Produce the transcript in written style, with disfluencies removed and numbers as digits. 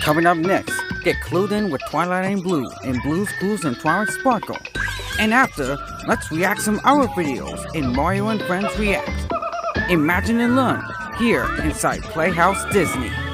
Coming up next, get clued in with Twilight and Blue in Blue's Clues and Twilight Sparkle. And after, let's react some our videos in Mario and Friends React. Imagine and learn here inside Playhouse Disney.